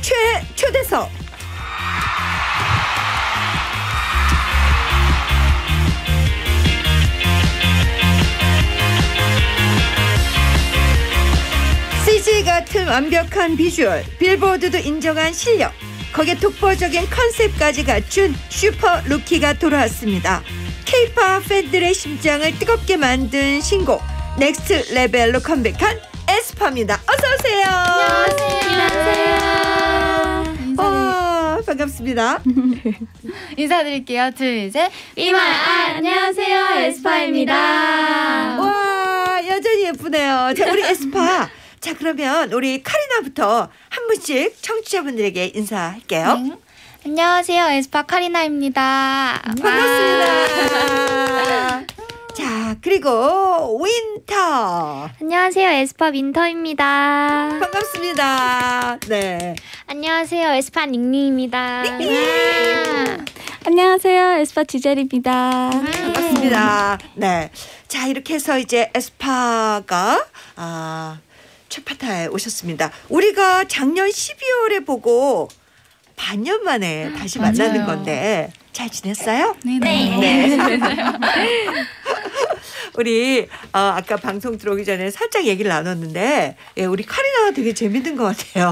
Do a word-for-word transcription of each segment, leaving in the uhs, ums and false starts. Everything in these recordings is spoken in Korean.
최 초대석. 씨지 같은 완벽한 비주얼, 빌보드도 인정한 실력, 거기에 독보적인 컨셉까지 갖춘 슈퍼 루키가 돌아왔습니다. K-팝 팬들의 심장을 뜨겁게 만든 신곡 넥스트 레벨로 컴백한 에스파입니다. 어서 오세요. 안녕하세요. 어, 반갑습니다. 인사드릴게요. 둘, 셋. 이말 안녕하세요. 에스파입니다. 와, 여전히 예쁘네요. 자, 우리 에스파. 자, 그러면 우리 카리나부터 한 분씩 청취자분들에게 인사할게요. 네. 안녕하세요. 에스파 카리나입니다. 반갑습니다. 자, 그리고 윈터. 안녕하세요. 에스파 윈터입니다. 반갑습니다. 네. 안녕하세요. 에스파 닝닝입니다. 안녕하세요. 에스파 지젤입니다. 반갑습니다. 네. 자, 이렇게 해서 이제 에스파가 아, 최파타에 오셨습니다. 우리가 작년 십이월에 보고 반년 만에 다시 맞아요. 만나는 건데 잘 지냈어요? 네네. 네. 우리 어, 아까 방송 들어오기 전에 살짝 얘기를 나눴는데 예, 우리 카리나가 되게 재밌는 것 같아요.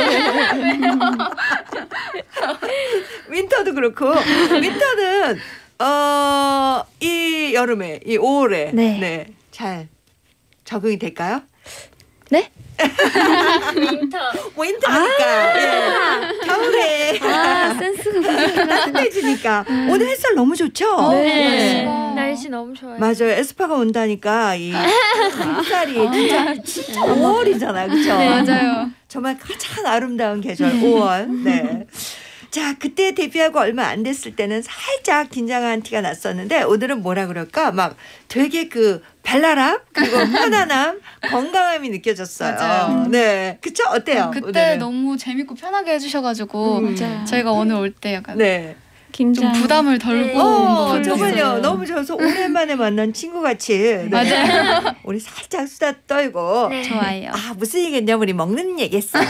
윈터도 그렇고 윈터는 어, 이 여름에 이 오월에 네. 네, 잘 적응이 될까요? 네? 윈터. 윈터니까. 아~ 예. 겨울에. 아, 센스가 따뜻해지니까. 오늘 햇살 너무 좋죠? 네. 네. 날씨 너무 좋아요. 맞아요. 에스파가 온다니까 이 햇살이 진짜 진짜 오월이잖아요. 그렇죠? 네, 맞아요. 정말 가장 아름다운 계절 오월. 네. 자, 그때 데뷔하고 얼마 안 됐을 때는 살짝 긴장한 티가 났었는데 오늘은 뭐라 그럴까? 막 되게 그 발랄함 그리고 편안함, 건강함이 느껴졌어요. 맞아요. 네, 그쵸? 어때요? 그때 오늘은? 너무 재밌고 편하게 해주셔가지고 음. 저희가 오늘 올 때 약간 네. 좀 부담을 덜고 어, 온 것 같아요. 정말요. 너무 좋아서 오랜만에 만난 친구같이. 네. 맞아요. 우리 살짝 수다 떨고. 네. 좋아요. 아, 무슨 얘기했냐? 우리 먹는 얘기했어.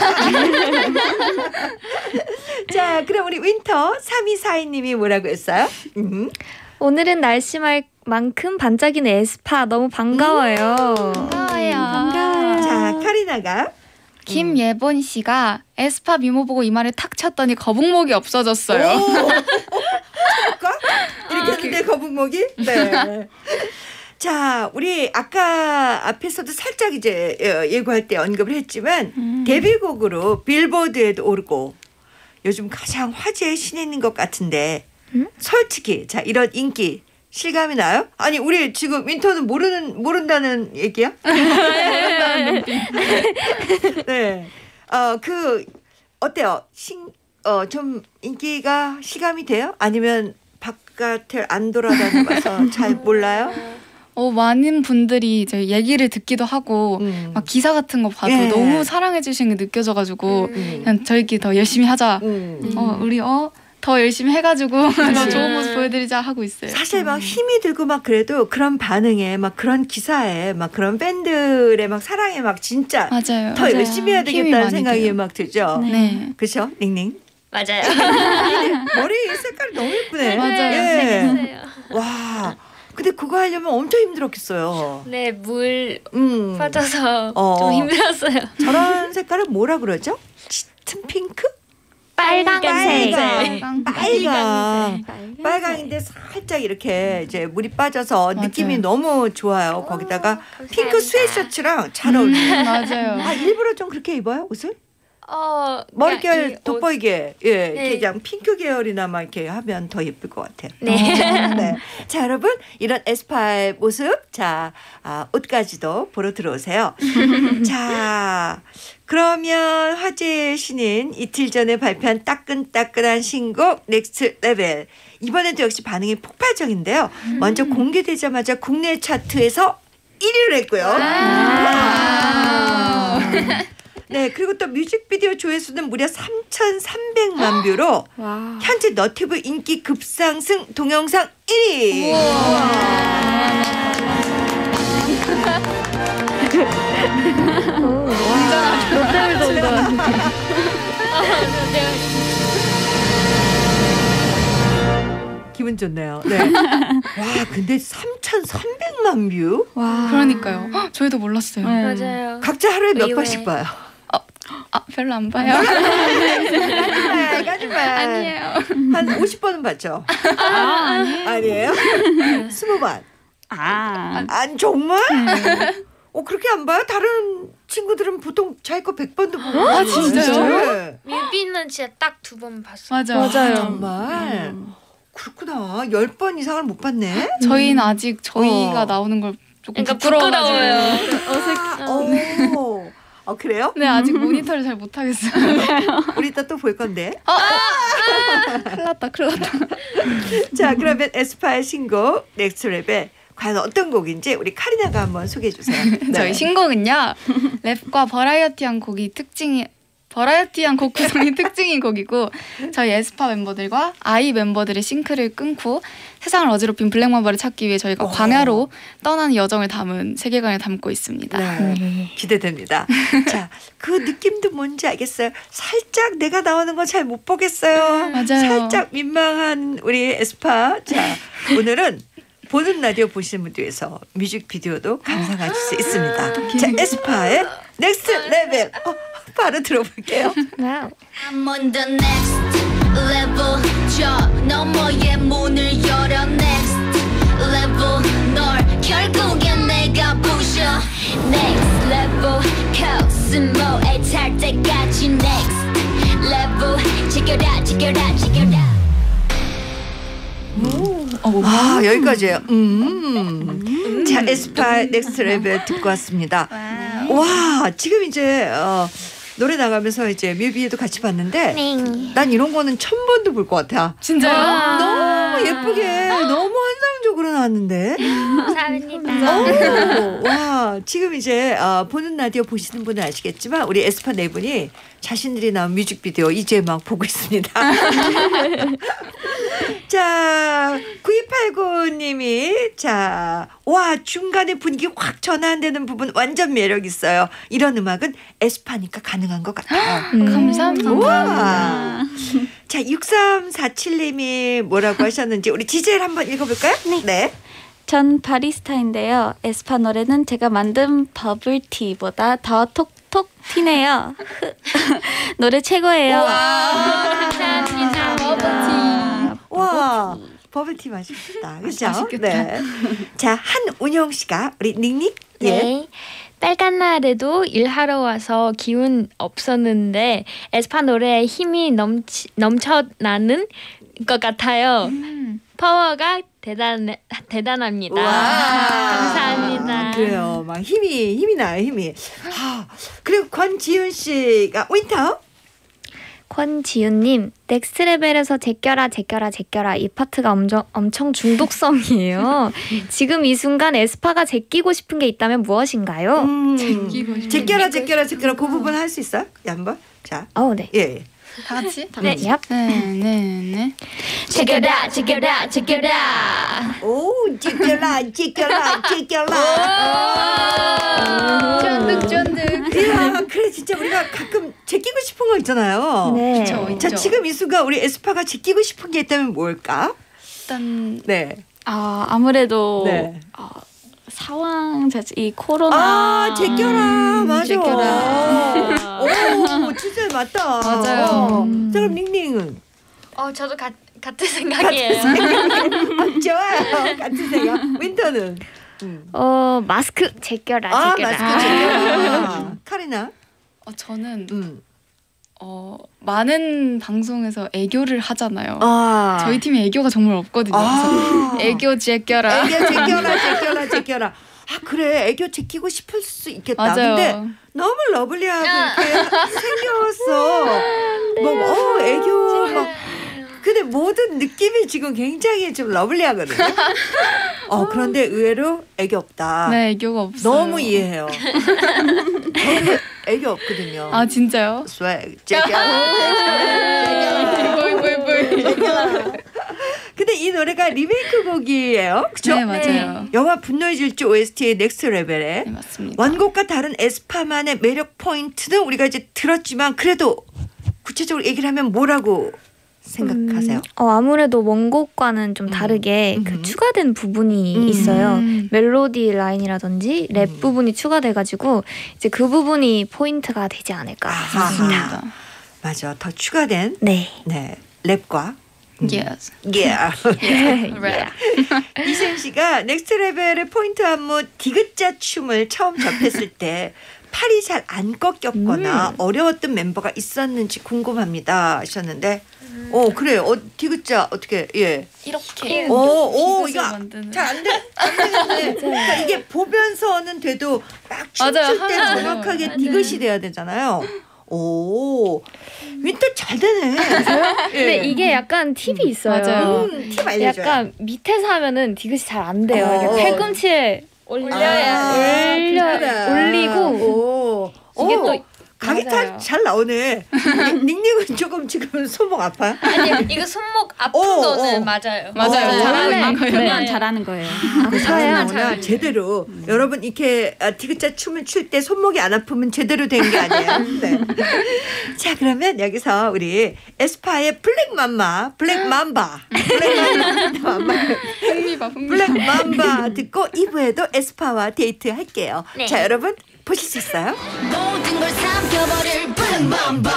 자, 그럼 우리 윈터 삼이사이 님이 뭐라고 했어요? 음. 오늘은 날씨만큼 반짝이는 에스파 너무 반가워요. 반가워요. 반가워요. 자, 카리나가. 김예본 씨가 에스파 미모 보고 이마를 탁 쳤더니 거북목이 없어졌어요. 오, 어, 볼까? 이렇게 했는데 거북목이? 네. 자, 우리 아까 앞에서도 살짝 이제 예고할 때 언급을 했지만 음. 데뷔곡으로 빌보드에도 오르고 요즘 가장 화제의 신인인 것 같은데 음? 솔직히 자 이런 인기 실감이 나요? 아니 우리 지금 윈터는 모르는 모른다는 얘기야? 네, 어 그 어때요? 어 좀 인기가 실감이 돼요? 아니면 바깥을 안 돌아다녀봐서 잘 몰라요? 어, 많은 분들이 이제 얘기를 듣기도 하고 음. 막 기사 같은 거 봐도 예. 너무 사랑해 주시는 게 느껴져가지고 음. 그냥 저희끼리 더 열심히 하자. 음. 어, 우리 어 더 열심히 해가지고 더 좋은 모습 보여드리자 하고 있어요. 사실 막 힘이 들고 막 그래도 그런 반응에 막 그런 기사에 막 그런 팬들의 막 사랑에 막 진짜 맞아요. 더 맞아요. 열심히 해야 힘이 되겠다는 많이 생각이 돼요. 막 들죠. 네. 그렇죠, 닝닝. 맞아요. 머리 색깔이 너무 예쁘네. 맞아요. 예. 와, 근데 그거 하려면 엄청 힘들었겠어요. 네, 물 음. 빠져서 어. 좀 힘들었어요. 저런 색깔을 뭐라 그러죠? 짙은 핑크? 빨강색. 빨강. 빨강. 빨강색. 빨강인데 살짝 이렇게 이제 물이 빠져서 맞아요. 느낌이 너무 좋아요. 거기다가 감사합니다. 핑크 스웨셔츠랑 잘 어울려요. 음, 맞아요. 아, 일부러 좀 그렇게 입어요, 옷을? 어, 머릿결 그러니까 이 옷- 돋보이게, 예, 네. 이렇게 그냥 핑크 계열이나 막 이렇게 하면 더 예쁠 것 같아요. 네. 네. 자, 여러분, 이런 에스파의 모습, 자, 아, 옷까지도 보러 들어오세요. 자, 그러면 화제의 신인 이틀 전에 발표한 따끈따끈한 신곡 넥스트 레벨. 이번에도 역시 반응이 폭발적인데요. 먼저 공개되자마자 국내 차트에서 일 위를 했고요. 와. 네, 그리고 또 뮤직비디오 조회수는 무려 삼천삼백만 뷰로 현재 너튜브 인기 급상승 동영상 일 위. 너 때문에 더운 거 같은데. 기분 좋네요. 네. 와, 근데 삼천삼백만 뷰? 와. 그러니까요. 헉, 저희도 몰랐어요. 네. 맞아요. 각자 하루에 몇 의외. 번씩 봐요? 아, 별로 안 봐요. 까짓말, 까짓말. 아니에요. 한 오십 번은 봤죠? 아, 아니에요. 아니에요? 스무 번. 아. 안 정말? 어, 그렇게 안 봐요? 다른 친구들은 보통 자기 거 백 번도 보고. 아, 진짜요? 네. 뮤비는 진짜 딱 두 번 봤어요. 맞아. 아, 정말. 그렇구나. 열 번 이상을 못 봤네. 저희는 아직 저희가 어. 나오는 걸 조금 그러니까 부끄러워가지고. 부끄러워요. 오. 어, 그래요? 네, 아직 모니터를 잘 못하겠어요. 우리 이따 또 볼 건데. 큰일 났다, 큰일 났다. 자, 그러면 에스파의 신곡 넥스트 레벨 과연 어떤 곡인지 우리 카리나가 한번 소개해 주세요. 네. 저희 신곡은요. 랩과 버라이어티한 곡이 특징이 버라이어티한 곡 구성이 특징인 곡이고 저희 에스파 멤버들과 아이 멤버들의 싱크를 끊고 세상을 어지럽힌 블랙맘바를 찾기 위해 저희가 오. 광야로 떠나는 여정을 담은 세계관을 담고 있습니다. 네, 기대됩니다. 자, 그 느낌도 뭔지 알겠어요. 살짝 내가 나오는 거 잘 못 보겠어요. 맞아요. 살짝 민망한 우리 에스파. 자, 오늘은 보는 라디오 보시는 분들 위해서 뮤직비디오도 감상하실 수 있습니다. 자, 에스파의 넥스트 레벨. 어, 바로 들어볼게요. 와우. I'm on the next level 저 너머의 문을 열어 next level 널 결국엔 내가 부셔 next level 코스모에 탈 때까지 next level 지켜라 지켜라 지켜라 아, 여기까지예요. 음. 자, 에스파 넥스트 레벨 듣고 왔습니다. 와, 지금 이제 어, 노래 나가면서 이제 뮤비에도 같이 봤는데 네. 난 이런 거는 천 번도 볼 것 같아. 진짜요? 너무 예쁘게 너무 환상적으로 나왔는데. 감사합니다. 오, 와, 지금 이제 어, 보는 라디오 보시는 분은 아시겠지만 우리 에스파 네 분이 자신들이 나온 뮤직비디오 이제 막 보고 있습니다. 자, 구이팔구 님이 자, 와, 중간에 분위기 확 전환되는 부분 완전 매력 있어요. 이런 음악은 에스파니까 가능한 것 같아요. 감사합니다. 우와. 자, 육삼사칠 님이 뭐라고 하셨는지 우리 지젤 한번 읽어볼까요? 네. 전 바리스타인데요. 에스파 노래는 제가 만든 버블티보다 더 톡톡 튀네요. 노래 최고예요. 감사합니다. 버블티. 와, 버블티 맛있겠다. 그죠? 맛있겠다. 네. 자, 한운영 씨가 우리 닉닉. 예. 네. 빨간 날에도 일하러 와서 기운 없었는데 에스파 노래에 힘이 넘치, 넘쳐나는 것 같아요. 음. 파워가 대단 대단합니다. 와. 감사합니다. 그래요. 막 힘이 힘이 나요, 힘이. 아, 그리고 권지윤 씨가 윈터. 권지윤님, 넥스트 레벨에서 제껴라 제껴라 제껴라 이 파트가 엄청, 엄청 중독성이에요. 지금 이 순간 에스파가 제끼고 싶은 게 있다면 무엇인가요? 음. 제끼고 싶은 제껴라 제껴라 제껴라 그 부분 할 수 있어요? 예, 한번. 자, 어, 네. 예. 예. 다 같이? 네, 얍. 네, 네, 네. 제껴라 제껴라 제껴라. 오, 제껴라 제껴라 제껴라. 쫀득쫀득. 이야, 그래 진짜 우리가 가끔 제끼고 싶은 거 있잖아요. 네. 그쵸, 자, 있죠. 지금 이 순간 우리 에스파가 제끼고 싶은 게 있다면 뭘까? 일단 네. 아, 아무래도 네. 어, 상황 자체 이 코로나 아, 제껴라. 맞아. 제껴라. 오, 진짜 맞다. 맞아요. 어. 음. 자, 그럼 닝닝은? 어, 저도 가, 같은 생각이에요. 아, 좋아요. 같은 생각. 윈터는? 음. 어, 마스크 제껴라 아, 제껴라. 마스크 제껴라. 카리나? 어, 저는 음. 어, 많은 방송에서 애교를 하잖아요. 아. 저희 팀에 애교가 정말 없거든요. 아. 그래서 애교 제껴라. 애교 제껴라, 제껴라, 제껴라. 아, 그래. 애교 제끼고 싶을 수 있겠다. 맞아요. 근데 너무 러블리하고 이렇게 생겨서 막, 어, 애교 막. 근데 모든 느낌이 지금 굉장히 좀 러블리하거든요. 어, 그런데 의외로 애교 없다. 네, 애교가 없어요. 너무 이해해요. 저도 애교 없거든요. 아, 진짜요? 스웩, 제껴라, 보이 보이 보이. 제껴라. 근데 이 노래가 리메이크 곡이에요. 그렇죠? 네, 맞아요. 영화 분노의 질주 오에스티의 넥스트 레벨에 네, 맞습니다. 원곡과 다른 에스파만의 매력 포인트는 우리가 이제 들었지만 그래도 구체적으로 얘기를 하면 뭐라고 생각하세요? 음, 어, 아무래도 원곡과는 좀 음. 다르게 음. 그 추가된 부분이 음. 있어요. 음. 멜로디 라인이라든지 랩 음. 부분이 추가돼가지고 이제 그 부분이 포인트가 되지 않을까 아하. 싶습니다. 맞습니다. 맞아. 더 추가된 네. 네 랩과 음. Yes. Yeah. Right. 이생 씨가 넥스트 레벨의 포인트 안무 디귿자 춤을 처음 접했을 때 팔이 잘 안 꺾였거나 어려웠던 멤버가 있었는지 궁금합니다 하셨는데 어 그래요. 어, 디귿자 어떻게 예. 이렇게 오, 오 디귿을 이거 만드는. 잘 안 돼. 안 되겠네. 그러니까 이게 보면서는 돼도 막 춤출 맞아요. 때 하면 정확하게 맞아요. 디귿이 돼야 되잖아요. 오. 윈터 잘 되네. 근데 예. 이게 약간 팁이 있어요. 맞아요. 음, 팁 알려줘요. 약간 밑에서 하면은 디귿이 잘 안 돼요. 어, 이렇게 어. 팔꿈치에 올려야 아, 올려 그렇구나. 올리고 오. 이게 오. 또 각이 맞아요. 다 잘 나오네. 닉닉은 조금 지금 손목 아파요? 아니 이거 손목 아픈 어, 거는 어. 맞아요. 맞아요. 어, 잘하고 원래 있는 거예요. 그러면 네. 잘하는 거예요. 잘하구나. 잘- 제대로. 여러분 이렇게 아, 디귿자 춤을 출 때 손목이 안 아프면 제대로 된 게 아니에요. 네. 자 그러면 여기서 우리 에스파의 블랙 맘마, 블랙 맘바, 블랙 맘바, 흥미봐, 흥미봐. 블랙 맘바 듣고 이 부에도 에스파와 데이트 할게요. 네. 자 여러분 보실 수 있어요? 모든 걸 삼켜버릴 블랙 맘바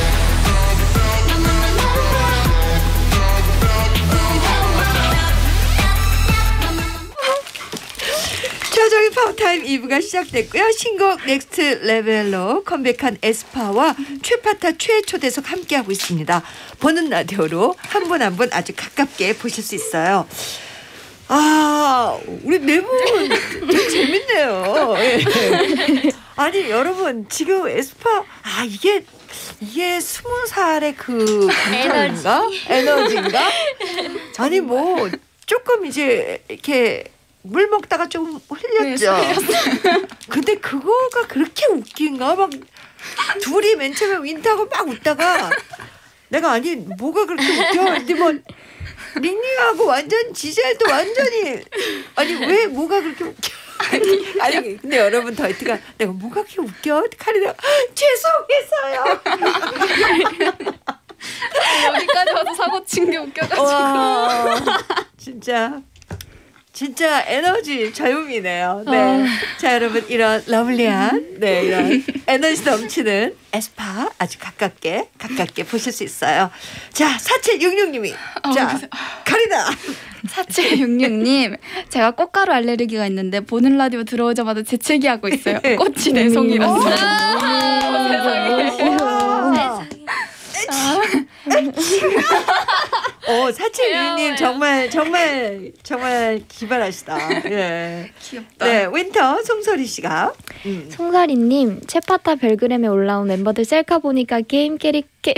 최종의 파워타임 이 부가 시작됐고요. 신곡 넥스트 레벨로 컴백한 에스파와 최파타 최초대석 함께하고 있습니다. 보는 라디오로 한 분 한 분 아주 가깝게 보실 수 있어요. 아, 우리 네 분 되게 재밌네요. 예. 아니 여러분 지금 에스파 아 이게 이게 스무 살의 그 감정인가 에너지인가? 아니 뭐 조금 이제 이렇게 물 먹다가 좀 흘렸죠. 근데 그거가 그렇게 웃긴가? 막 둘이 맨 처음에 윈터하고 막 웃다가 내가 아니 뭐가 그렇게 웃겨? 근데 뭐 닝닝하고 완전 지젤도 완전히 아니 왜 뭐가 그렇게 웃겨? 아니 근데 여러분 더이트가 내가 뭐가 그렇게 웃겨? 카리나 죄송해서요. 여기까지 와서 사고 친 게 웃겨가지고. 와 진짜 진짜 에너지 저용이네요. 네. 자 여러분 이런 러블리한 네 이런 에너지 넘치는 에스파 아주 가깝게 가깝게 보실 수 있어요. 자 사칠육육님이 자 카리나 사칠육육님 제가 꽃가루 알레르기가 있는데 보는 라디오 들어오자마자 재채기하고 있어요. 꽃이 내 송이라서. 어 사칠육육님 정말 정말 정말 기발하시다. 예. 귀엽다. 네 윈터 송소리 씨가 음. 송가리님 채파타 별그램에 올라온 멤버들 셀카 보니까 게임 캐릭 캐...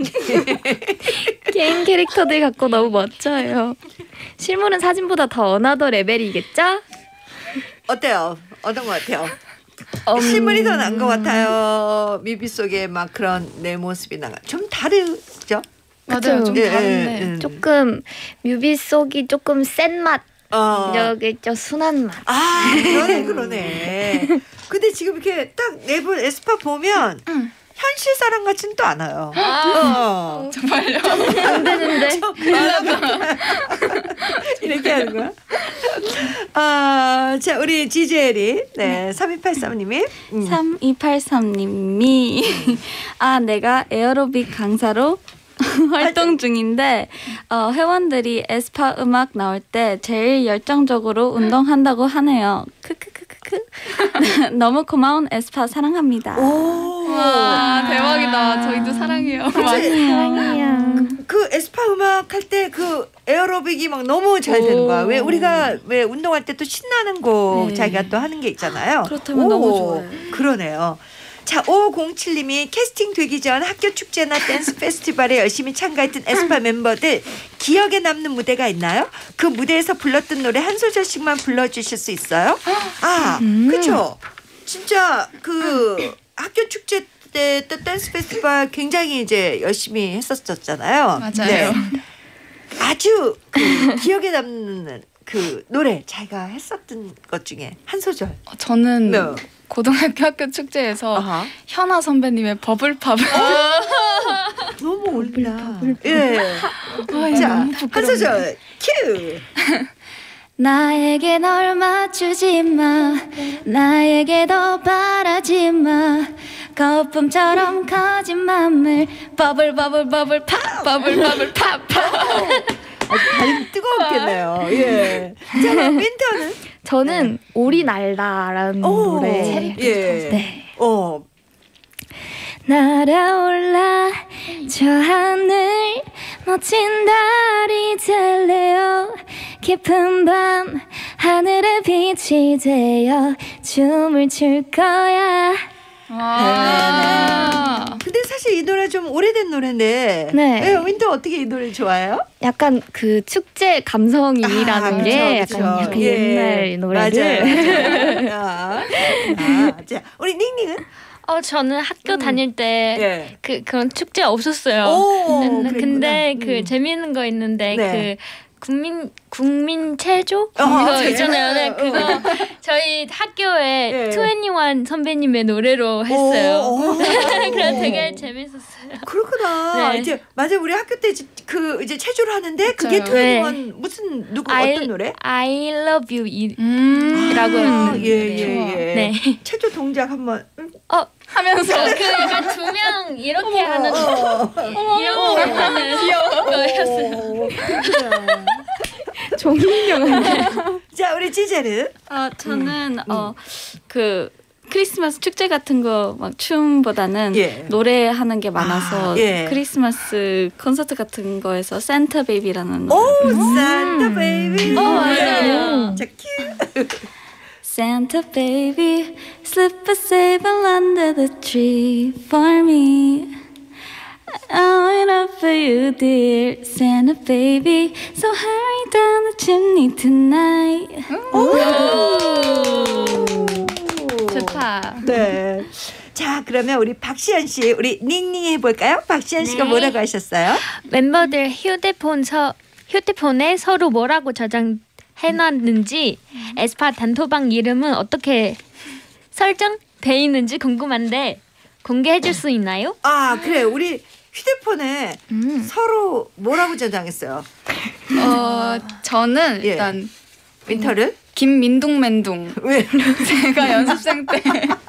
게임 캐릭터들 같고 너무 멋져요. 실물은 사진보다 더 어나더 레벨이겠죠? 어때요? 어떤 것 같아요? 음, 실물이 더 나은 것 같아요. 뮤비 속에 막 그런 내 모습이 나가 좀 다르죠? 맞아요. 좀 예, 다른데. 예, 예. 조금 뮤비 속이 조금 센 맛, 어. 여기 저 순한 맛. 아 그러네 그러네. 근데 지금 이렇게 딱 네 분 에스파 보면 현실 사람 같진 또 않아요. 어. 정말요. 안 되는데. 이렇게 하는 거야? 아, 자 우리 지젤이 네 삼이팔삼님이 음. 삼이팔삼님이 아 내가 에어로빅 강사로 활동 중인데 어, 회원들이 에스파 음악 나올 때 제일 열정적으로 운동한다고 하네요. 크크크크크 너무 고마운 에스파 사랑합니다. 오. 와 대박이다. 저희도 사랑해요. 그치? 사랑해요. 그 에스파 음악 할 때 그 에어로빅이 막 너무 잘 되는 거야. 왜 우리가 왜 운동할 때 또 신나는 곡 네. 자기가 또 하는 게 있잖아요. 그렇다면 오, 너무 좋아요. 그러네요. 자, 오공칠님이 캐스팅 되기 전 학교 축제나 댄스 페스티벌에 열심히 참가했던 에스파 멤버들 기억에 남는 무대가 있나요? 그 무대에서 불렀던 노래 한 소절씩만 불러주실 수 있어요? 아, 그렇죠. 진짜 그 학교 축제 때 또 댄스 페스티벌 굉장히 이제 열심히 했었잖아요. 맞아요. 아주 그 기억에 남는 그 노래 자기가 했었던 것 중에 한 소절. 어, 저는 네. 고등학교 학교 축제에서 아하. 현아 선배님의 버블팝 너무 몰라. 예. 자, 한 소절 큐. 나에게 널 맞추지 마 나에게 더 바라지 마 거품처럼 커진 맘을 버블 버블 버블 팝 버블 버블 팝 팝. 아주 발이 뜨거웠겠네요. 예. 자, 그럼 윈터는? 저는 오리 날다라는 오, 노래. 예. 네. 어. 날아올라 저 하늘 멋진 달이 될래요 깊은 밤 하늘에 빛이 되어 춤을 출 거야. 아. 근데 사실 이 노래 좀 오래된 노래인데. 네. 예, 윈터 어떻게 이 노래 좋아해요? 약간 그 축제 감성이라는 아, 게 그쵸, 약간, 그쵸. 약간 예. 옛날 노래를. 맞아요. 맞아요. 아, 아, 자, 우리 닝닝은? 어 저는 학교 음. 다닐 때 그 예. 그런 축제 없었어요. 오, 근데, 근데 그랬구나. 그 음. 재미있는 거 있는데 네. 그 국민 국민 체조 어, 그거 체조. 있잖아요. 네, 어. 그거 저희 학교에 예. 투애니원 선배님의 노래로 했어요. 오, 오. 그래서 되게 재밌었어요. 그렇구나. 네. 이제 맞아 우리 학교 때 그 이제 체조를 하는데 그게 맞아요. 투애니원 무슨 누구 I, 어떤 노래? I love you 이, 음. 라고 아, 했는데. 예, 예, 예. 네. 체조 동작 한번. 음, 어 하면서 그 약간 두 명 이렇게 하는 어, 이렇게 하는 거였어요. 오, 그렇구나. 종이인형. 자, 우리 지제르. 어, 저는 어, 그 크리스마스 축제 같은 거 막 춤보다는 예. 노래하는 게 많아서 아, 예. 크리스마스 콘서트 같은 거에서 산타 베이비라는 오, 노래. 산타 베이비. 어, 맞아요. 자, 큐. Santa baby, slip a sable under the tree for me. I'll wait up for you, dear Santa baby. So hurry down the chimney tonight. 좋다. 네. 자, 그러면 우리 박시연 씨, 우리 닝닝 해볼까요? 박시연 씨가 네. 뭐라고 하셨어요? 멤버들 휴대폰 서 휴대폰에 서로 뭐라고 저장해놨는지 에스파 단톡방 이름은 어떻게 설정돼 있는지 궁금한데 공개해줄 수 있나요? 아, 그래. 우리 휴대폰에 음. 서로 뭐라고 저장했어요? 어, 저는 예. 일단 윈터를? 김민둥맨둥. 왜? 제가 연습생 때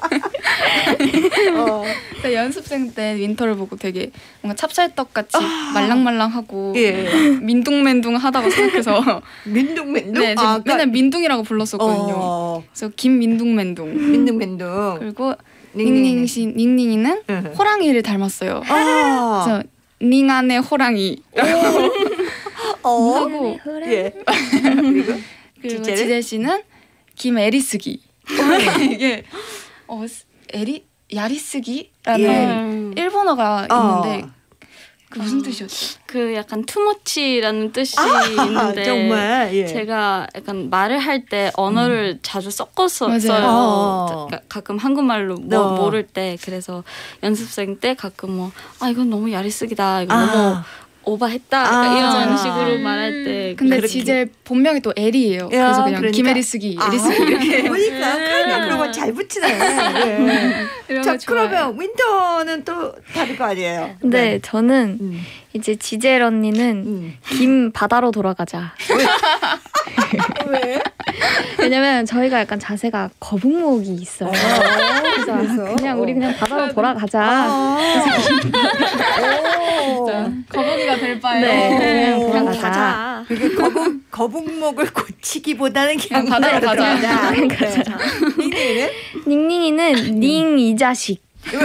어. 제가 연습생 때 윈터를 보고 되게 뭔가 찹쌀떡 같이 말랑말랑하고 예. 민둥맨둥 하다가 생각해서 민둥맨둥? 네, 제가 아, 그러니까- 맨날 민둥이라고 불렀었거든요. 어. 그래서 김민둥맨둥. 민둥맨둥. 그리고 닝닝이. 닝닝 씨 닝닝이는 응. 호랑이를 닮았어요. 아. 그래서 닝 안의 호랑이 어. 하고 예. 그리고 그리고 지제는? 지제 씨는 김에리스기. 이게 어 에리 야리스기라는 예. 일본어가 어. 있는데 그 무슨 뜻이었지? 그 약간 투머치라는 뜻이 아, 있는데 정말. 예. 제가 약간 말을 할 때 언어를 자주 섞어서 맞아요. 써요. 어. 가- 가끔 한국말로 뭐 어. 모를 때 그래서 연습생 때 가끔 뭐 아 이건 너무 야리쓰기다 이거 아. 너무 오바했다 아. 약간 이런 맞아요. 식으로 말할 때 근데 그렇게. 지제 본명이 또 에리예요. 야, 그래서 그냥 그러니까. 김에리스기, 아, 에리스기 이렇게 보니까 그러니까 그런 건 잘 붙이네. 예. 이런 자, 거 좋아해요. 그러면 윈터는 또 다를 거 아니에요? 네, 저는 음. 이제 지젤 언니는 음. 김 바다로 돌아가자. 왜? 왜냐면 저희가 약간 자세가 거북목이 있어요. 그래서, 그래서? 그냥 우리 어. 그냥 바다로 돌아가자. 아. 진짜 거북이가 될 바에 네, 그냥 오. 돌아가자. 가자. 그게 거북 거북목을 고치기보다는 그냥 그냥 바다로 가자. 가자. 닝닝이는 닝닝이는 닝 이 자식.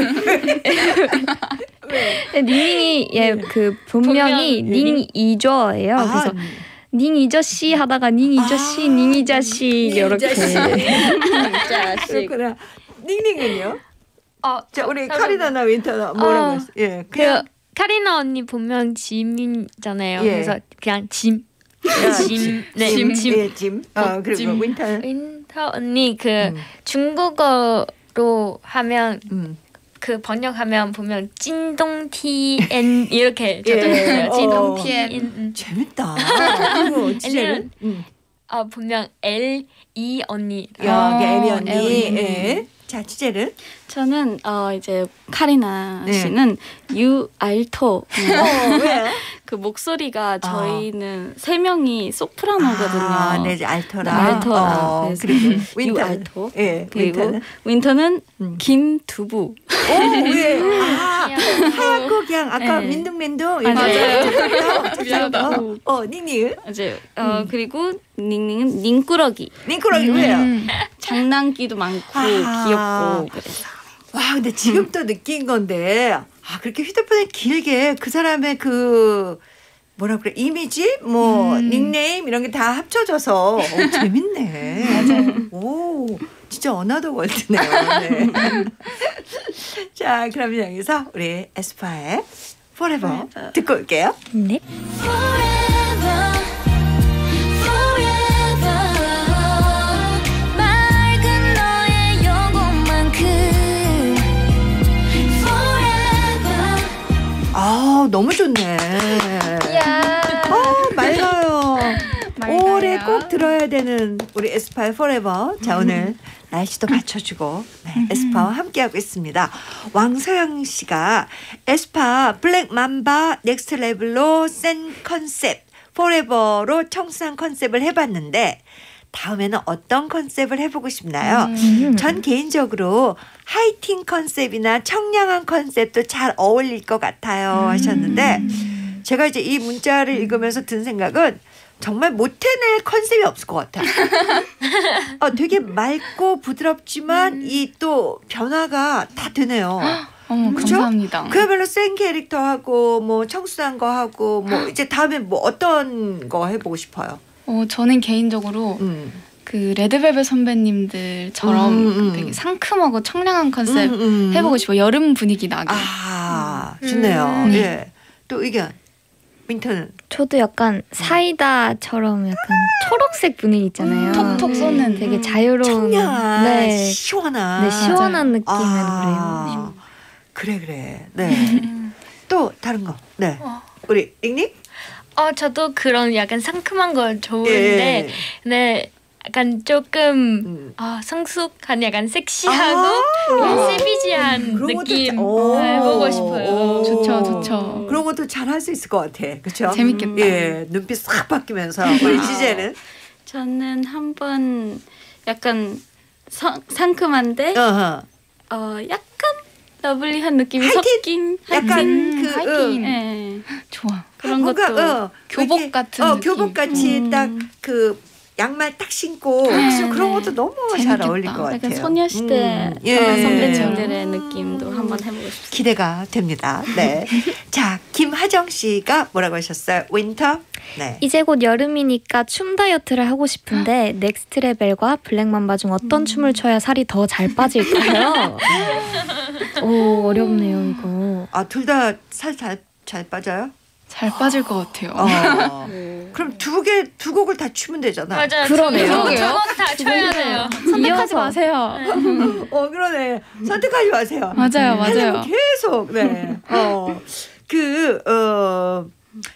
왜? 닝닝이 예그 본명이 본명. 닝 이저예요. 아, 그래서 닝 이저씨 하다가 닝 이저씨, 닝 이자씨 이렇게. 자식. 그렇구나. 닝닝은요? 어, 자, 우리 카리나나 윈터나 뭐라고 어, 했어? 예, 그 그냥 카리나 언니 본명 짐이잖아요. 예. 그래서 그냥 짐. 야, 짐. 네, 짐, 짐. 예, 짐. 어, 그리고 짐. 윈터는 윈터 언니 그 음. 중국어로 하면 음. 그 번역하면 보면 찐동 티엔 이렇게 예. 적혀있어요. 찐동 어. 티엔. 음. 재밌다. 그리고 진짜는 음. 아 분명 엘 이 언니. 야, 아, 그 에리 언니. 에리 언니. 예. 자, 주제는 저는 어 이제 카리나 네. 씨는 유 알토. 어, 왜요? 그 목소리가 저희는 세 명이 소프라노거든요. 아, 네, 알토라. 네, 알토라. 어, 그래서 그리고 유 윈터. 알토. 예, 그리고 윈터는? 윈터는 음. 김두부. 오, 왜? 아, 하얗고 그냥 아까 네. 민둥민둥. 맞아요. 미안하다. 어, 닝닝. 이제 어 그리고 닝닝은 닝꾸러기. 닝꾸러기 왜요? 음. 장난기도 많고 아. 귀엽고 그래서. 와, 근데 지금 또 느낀 건데, 아, 그렇게 휴대폰에 길게 그 사람의 그, 뭐라 그래, 이미지? 뭐, 음. 닉네임? 이런 게 다 합쳐져서, 오, 재밌네. 맞아요. 오, 진짜 어나더 월드네요. 네. 자, 그럼 여기서 우리 에스파의 Forever 듣고 올게요. 네. Forever, forever. 맑은 너의 영혼만큼 Forever. 아, 너무 좋네. 어, 맑아요. 맑아요. 올해 꼭 들어야 되는 우리 에스파의 Forever. 자, 오늘 날씨도 받쳐주고 네, 에스파와 함께하고 있습니다. 왕서영 씨가 에스파 블랙 맘바 넥스트 레벨로 센 컨셉 Forever로 청순한 컨셉을 해봤는데 다음에는 어떤 컨셉을 해보고 싶나요? 음. 전 개인적으로 하이틴 컨셉이나 청량한 컨셉도 잘 어울릴 것 같아요 하셨는데 제가 이제 이 문자를 읽으면서 든 생각은 정말 못 해낼 컨셉이 없을 것 같아요. 어, 되게 맑고 부드럽지만 이 또 변화가 다 되네요. 어머, 그죠? 감사합니다. 그야말로 센 캐릭터 하고 뭐 청순한 거 하고 뭐 이제 다음에 뭐 어떤 거 해보고 싶어요. 어, 저는 개인적으로 음. 그 레드벨벳 선배님들처럼 음, 음. 되게 상큼하고 청량한 컨셉 음, 음. 해보고 싶어요. 여름 분위기 나게. 아, 좋네요. 음. 예. 또 의견. 윈터는 저도 약간 사이다처럼 약간 초록색 분위기 있잖아요. 톡톡 쏘는 되게 자유로운 청량한 네, 시원한 네 시원한 느낌의 아, 노래요. 그래 그래. 네. 또 다른 거. 네. 우리 잉님? 어 저도 그런 약간 상큼한 걸 좋은데 예. 네 약간 조금 음. 아 성숙한 약간 섹시하고 아, 약간 세비지한 그런 것도 느낌 자- 오. 해보고 싶어요. 오. 좋죠, 좋죠. 그런 것도 잘 할 수 있을 것 같아. 그렇죠? 재밌겠다. 예. 눈빛 싹 바뀌면서 우리 지제는 저는 한번 약간 성, 상큼한데 어허. 어 약간 러블리한 느낌이 하이틴? 섞인 약간 하이틴. 그 하이틴. 예. 좋아. 그런 뭔가, 것도 어, 교복 이렇게, 같은 어, 느낌. 교복 같이 음. 딱 그 양말 딱 신고 네, 그래서 그런 네. 것도 너무 잘 재밌겠다. 어울릴 것 같아요. 약간 소녀시대 음, 예. 음, 선배님들의 느낌도 한번 해보고 싶습니다. 기대가 됩니다. 네. 자, 김하정 씨가 뭐라고 하셨어요? 윈터? 네. 이제 곧 여름이니까 춤 다이어트를 하고 싶은데 넥스트 레벨과 블랙맘바 중 어떤 춤을 춰야 살이 더 잘 빠질까요? 오 어렵네요 이거. 아, 둘 다 살 잘 잘 빠져요? 잘 빠질 것 같아요. 어. 그럼 두 개, 두 곡을 다 추면 되잖아. 맞아요. 그러네요. 두곡다 쳐야 돼요. 선택하지 이어서. 마세요. 어, 그러네. 선택하지 마세요. 맞아요, 하려면 맞아요. 계속, 네. 어, 그, 어,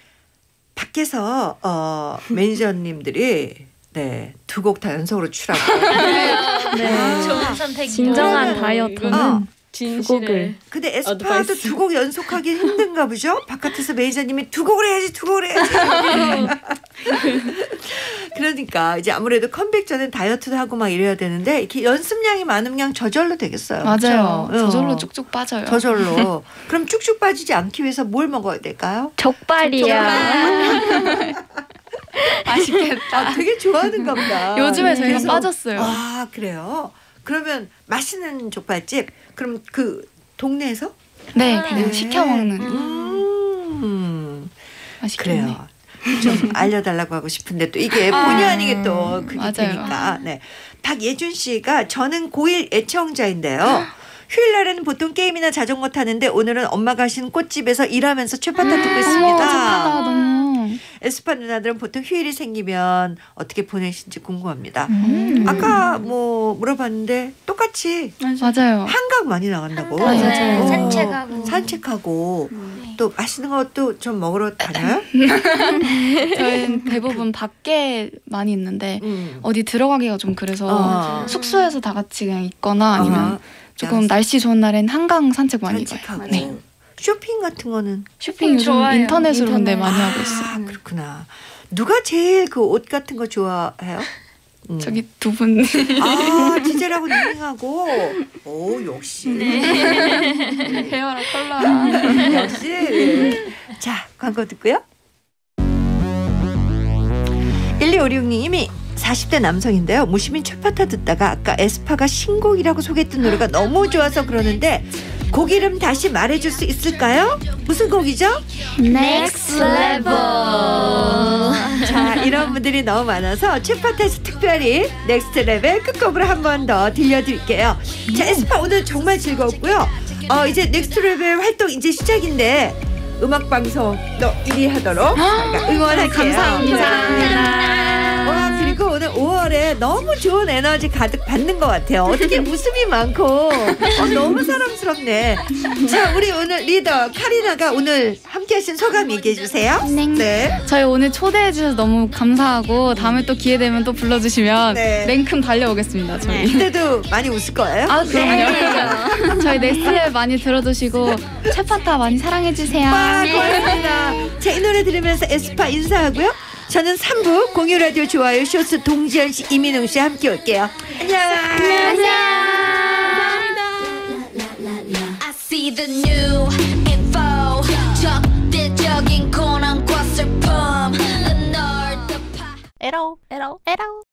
밖에서, 어, 매니저님들이, 네, 두 곡 다 연속으로 추라고. 네. 좋은 선택이요. 진정한 어. 다이어트는 진실을 곡을. 근데 에스파도 어드바이스. 두 곡 연속하기 힘든가 보죠? 바깥에서 매니저님이 두 곡을 해야지, 두 곡을 해야지. 그러니까 이제 아무래도 컴백 전엔 다이어트도 하고 막 이래야 되는데 이렇게 연습량이 많으면 저절로 되겠어요. 맞아요. 그렇죠? 저절로 어. 쭉쭉 빠져요. 저절로. 그럼 쭉쭉 빠지지 않기 위해서 뭘 먹어야 될까요? 족발이야. 맛있겠다. 아, 되게 좋아하는가 보다. 요즘에 저희가 그래서- 빠졌어요. 아, 그래요? 그러면 맛있는 족발집 그럼 그 동네에서? 네, 네. 그냥 시켜 먹는. 음. 맛있겠네. 그래요. 좀 알려달라고 하고 싶은데 또 이게 본의 아니게 또 그게 맞아요. 되니까. 네. 박예준 씨가 저는 고일 애청자인데요. 휴일 날에는 보통 게임이나 자전거 타는데 오늘은 엄마가 하신 꽃집에서 일하면서 최파타 듣고 어머, 있습니다. 착하다, 너무. 에스파 누나들은 보통 휴일이 생기면 어떻게 보내시는지 궁금합니다. 음. 아까 뭐 물어봤는데 똑같이 맞아요. 한강 많이 나간다고. 맞아요. 어, 산책하고. 산책하고. 또 맛있는 것도 좀 먹으러 다녀요? 저희는 대부분 밖에 많이 있는데 음. 어디 들어가기가 좀 그래서 어. 숙소에서 다 같이 그냥 있거나 아니면 어. 조금 날씨 좋은 날엔 한강 산책 많이 가요. 산책하고. 네. 쇼핑 같은 거는 쇼핑 요즘 좋아요. 인터넷으로 근데 인터넷. 많이 하고 있어요. 아, 그렇구나. 누가 제일 그 옷 같은 거 좋아해요? 음. 저기 두 분. 아, 지젤하고 닝닝하고. 오, 역시. 헤어랑 컬러랑. 역시. 자, 광고 듣고요. 일이오육 님이 사십 대 남성인데요. 무시민 최파타 듣다가 아까 에스파가 신곡이라고 소개했던 노래가 너무 좋아서 그러는데 곡 이름 다시 말해줄 수 있을까요? 무슨 곡이죠? Next Level. 자, 이런 분들이 너무 많아서 최파타에서 특별히 넥스트 레벨 끝곡으로 한 번 더 들려드릴게요. 자, 에스파 오늘 정말 즐거웠고요. 어, 이제 넥스트 레벨 활동 이제 시작인데 음악 방송 너 일 위 하도록 저희가 응원할게요. 감사합니다. 와, 그리고 오늘 오월에 너무 좋은 에너지 가득 받는 것 같아요. 어떻게 웃음이 많고 어, 너무 사랑스럽네. 자, 우리 오늘 리더 카리나가 오늘 함께하신 소감 얘기해 주세요. 네. 저희 오늘 초대해 주셔서 너무 감사하고 다음에 또 기회 되면 또 불러주시면 네. 랭큼 달려오겠습니다. 저희. 이때도 많이 웃을 거예요. 아 그럼요. 저희 넥스트 많이 들어주시고 최파타 많이 사랑해 주세요. 와, 고맙습니다. 자, 이 노래 들으면서 에스파 인사하고요. 저는 삼 부 공유 라디오 좋아요 쇼스 동지연 씨, 이민웅 씨 함께 올게요. 안녕. I see the new info 적대적인 고난과 슬픔 널 덮어 에러 에러 에러.